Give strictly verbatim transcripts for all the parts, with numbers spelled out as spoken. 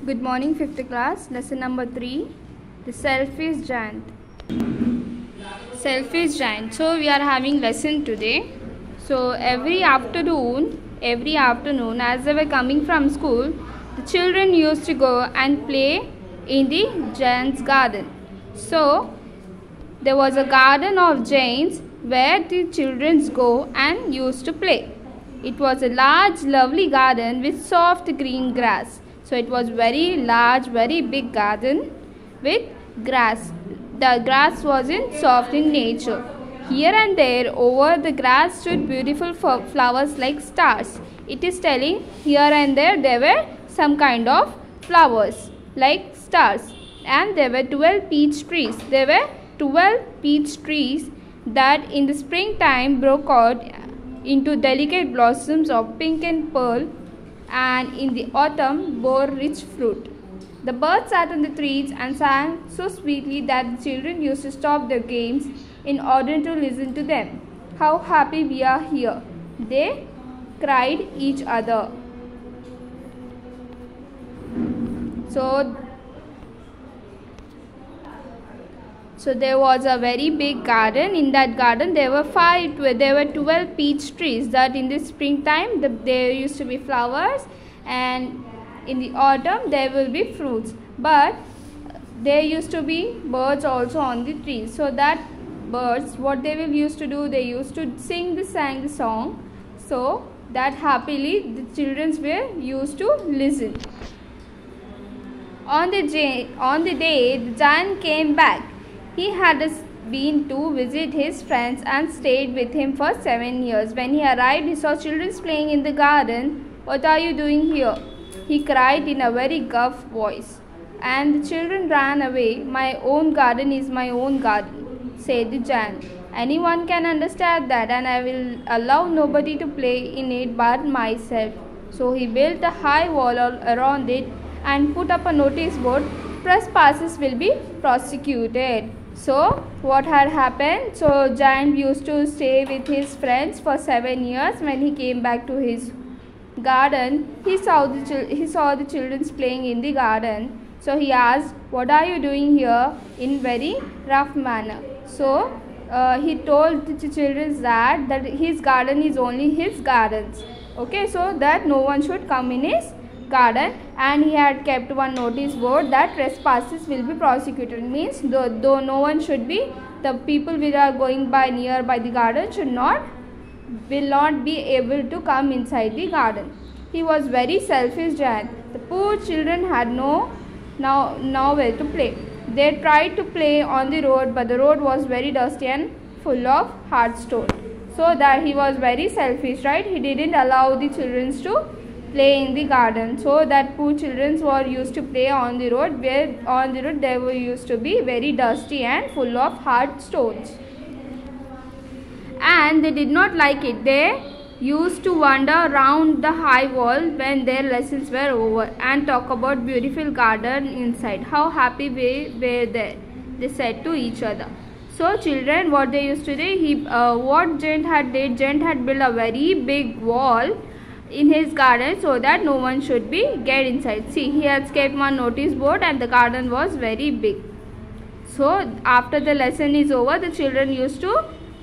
Good morning, fifth class. Lesson number three. The selfish giant. Selfish giant. So we are having lesson today. So every afternoon, every afternoon, as they were coming from school, the children used to go and play in the giant's garden. So there was a garden of giants where the children go and used to play. It was a large, lovely garden with soft green grass. So it was very large, very big garden with grass. The grass was in soft in nature. Here and there over the grass stood beautiful flowers like stars. It is telling here and there there were some kind of flowers like stars. And there were twelve peach trees. There were twelve peach trees that in the springtime broke out into delicate blossoms of pink and pearl, and in the autumn bore rich fruit. The birds sat on the trees and sang so sweetly that the children used to stop their games in order to listen to them. How happy we are here, they cried each other. So, so there was a very big garden. In that garden there were five, there were twelve peach trees that in the springtime the, there used to be flowers, and in the autumn there will be fruits. But there used to be birds also on the trees. So that birds, what they will used to do, they used to sing the sang the song. So that happily the children were used to listen. On the, on the day the giant came back, he had been to visit his friends and stayed with him for seven years. When he arrived, he saw children playing in the garden. "What are you doing here?" he cried in a very gruff voice. And the children ran away. "My own garden is my own garden," said the giant. "Anyone can understand that, and I will allow nobody to play in it but myself." So he built a high wall around it and put up a notice board, "Trespassers will be prosecuted." So what had happened? So giant used to stay with his friends for seven years. When he came back to his garden, he saw the he saw the children playing in the garden. So he asked, "What are you doing here?" in very rough manner. So uh, he told the children that that his garden is only his gardens. Okay, so that no one should come in his garden, and he had kept one notice board that trespassers will be prosecuted. Means though, though no one should be, the people who are going by near by the garden should not will not be able to come inside the garden. He was very selfish giant. The poor children had no now nowhere to play. They tried to play on the road, but the road was very dusty and full of hard stone. So that he was very selfish, right? He didn't allow the children to play in the garden. So that poor children were used to play on the road, where on the road they were used to be very dusty and full of hard stones. And they did not like it. They used to wander around the high wall when their lessons were over and talk about beautiful garden inside. How happy we were there, they said to each other. So children, what they used to do, he, uh, what giant had did, giant had built a very big wall in his garden so that no one should be get inside. See, he has kept one notice board and the garden was very big. So after the lesson is over, the children used to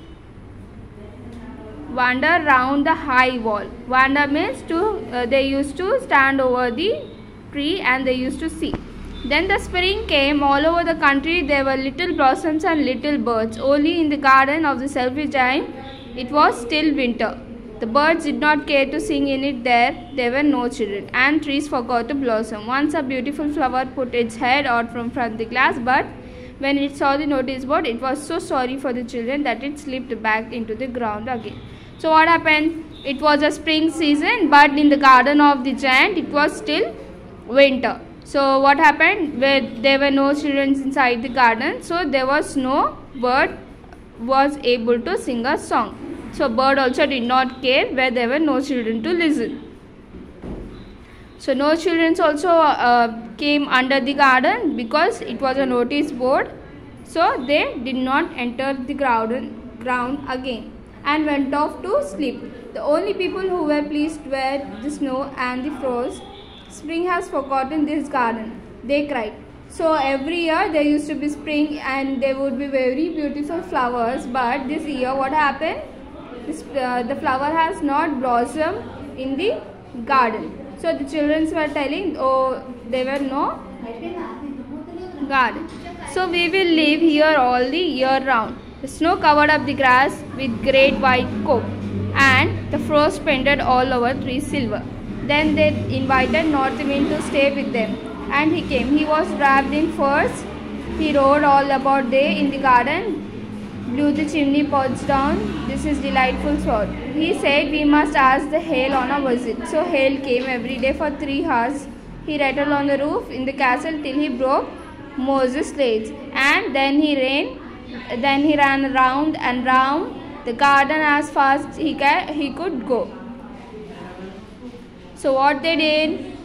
wander round the high wall. Wander means to uh, they used to stand over the tree and they used to see. Then the spring came. All over the country there were little blossoms and little birds. Only in the garden of the selfish giant it was still winter. The birds did not care to sing in it there. There were no children, and trees forgot to blossom. Once a beautiful flower put its head out from front the glass, but when it saw the notice board, it was so sorry for the children that it slipped back into the ground again. So what happened? It was a spring season, but in the garden of the giant, it was still winter. So what happened? Where there were no children inside the garden, so there was no bird was able to sing a song. So bird also did not care where there were no children to listen. So no children also uh, came under the garden because it was a notice board. So they did not enter the ground, ground again and went off to sleep. The only people who were pleased were the snow and the frost. spring has forgotten this garden, they cried. So every year there used to be spring and there would be very beautiful flowers, but this year what happened? This, uh, the flower has not blossomed in the garden. So the children were telling, oh, there were no garden. So we will live here all the year round. The snow covered up the grass with great white coat, and the frost painted all over trees silver. Then they invited North Wind to stay with them, and he came. He was wrapped in furs. He rode all about day in the garden, blew the chimney pots down. This is delightful sport. He said we must ask the hail on a visit. So hail came every day for three hours. He rattled on the roof in the castle till he broke Moses' slates, and then he ran. Then he ran round and round the garden as fast he ca- he could go. So what they did?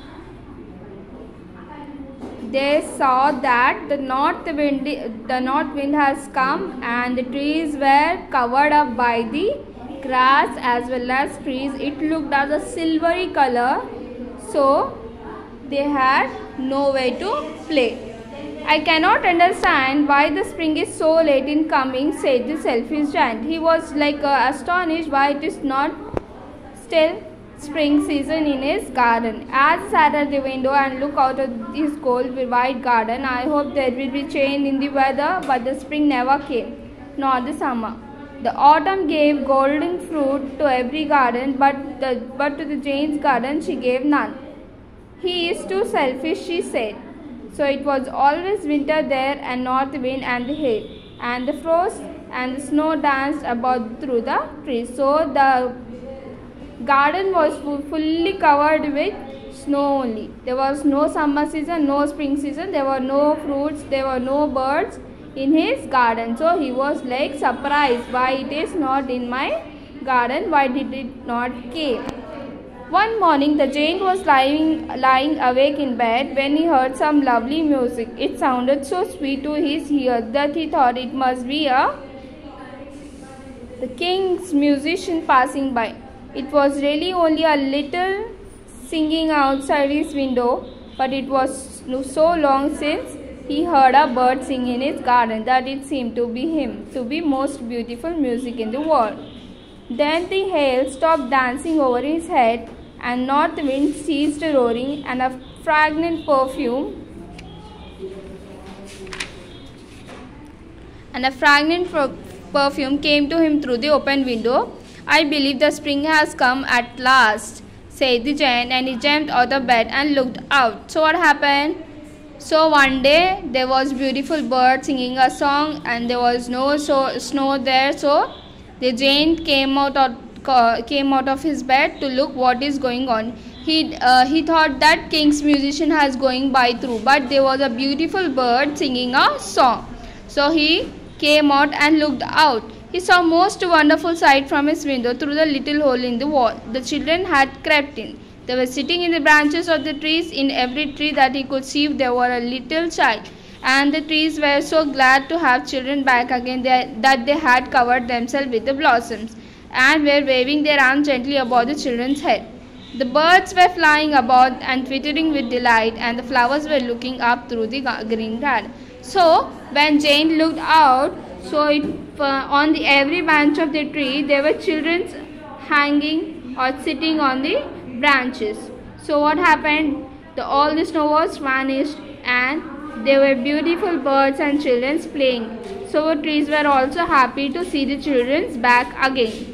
They saw that the north wind, the north wind has come, and the trees were covered up by the grass as well as trees. It looked as a silvery color, so they had no way to play. I cannot understand why the spring is so late in coming, said the selfish giant. He was like uh, astonished why it is not still spring season in his garden. As he sat at the window and looked out of his cold white garden, I hoped there will be change in the weather, but the spring never came, nor the summer. The autumn gave golden fruit to every garden, but, the, but to the giant's garden she gave none. He is too selfish, she said. So it was always winter there, and north wind and the hail and the frost and the snow danced about through the trees. So the garden was fully covered with snow only. There was no summer season, no spring season, there were no fruits, there were no birds in his garden. So he was like surprised, why it is not in my garden, why did it not came? One morning the giant was lying, lying awake in bed when he heard some lovely music. It sounded so sweet to his ears that he thought it must be a the king's musician passing by. It was really only a little singing outside his window, but it was so long since he heard a bird sing in his garden that it seemed to be him, to be most beautiful music in the world. Then the hail stopped dancing over his head, and north wind ceased roaring, and a fragrant perfume and a fragrant perfume came to him through the open window. I believe the spring has come at last, said the giant, and he jumped out of bed and looked out. So what happened? So one day there was beautiful bird singing a song, and there was no so snow there. So the giant came out of came out of his bed to look what is going on. He uh, he thought that king's musician has going by through, but there was a beautiful bird singing a song. So he came out and looked out. He saw most wonderful sight from his window through the little hole in the wall. The children had crept in. They were sitting in the branches of the trees. In every tree that he could see there were a little child, and the trees were so glad to have children back again that they had covered themselves with the blossoms and were waving their arms gently above the children's head. The birds were flying about and twittering with delight, and the flowers were looking up through the green garden. So when Jane looked out, so it, uh, on the every branch of the tree there were children hanging or sitting on the branches. So what happened? The, all the snow was vanished, and there were beautiful birds and children playing. So trees were also happy to see the children back again.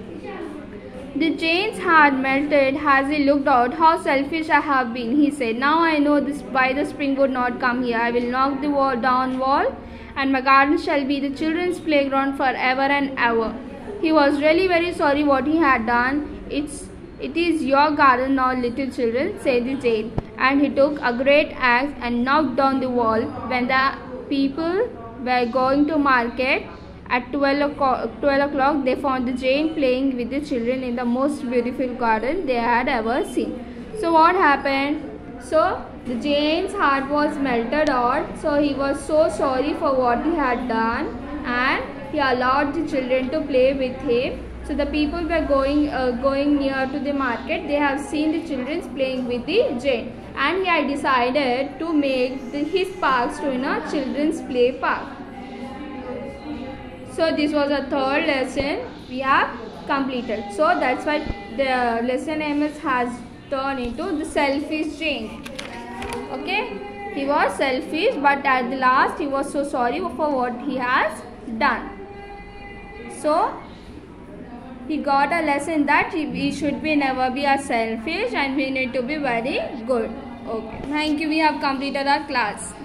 The giant's heart melted as he looked out. How selfish I have been, he said. Now I know this, why the spring would not come here. I will knock the wall, down wall, and my garden shall be the children's playground forever and ever. He was really very sorry what he had done. It's, it is your garden now, little children, said the giant. And he took a great axe and knocked down the wall. When the people were going to market, at twelve o'clock, they found the giant playing with the children in the most beautiful garden they had ever seen. So what happened? So the giant's heart was melted out. So he was so sorry for what he had done, and he allowed the children to play with him. So the people were going uh, going near to the market. They have seen the children playing with the jade, and he had decided to make the, his parks to in a children's play park. So this was a third lesson we have completed. So that's why the lesson name is has turned into the selfish Jane. Okay, he was selfish, but at the last he was so sorry for what he has done. So he got a lesson that we should be never be a selfish and we need to be very good. Okay, thank you. We have completed our class.